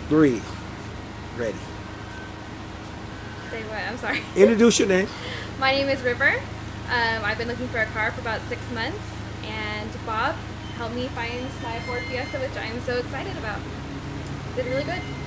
3. Ready. Say what? I'm sorry. Introduce your name. My name is River. I've been looking for a car for about 6 months, and Bob helped me find my Ford Fiesta, which I'm so excited about. Did really good.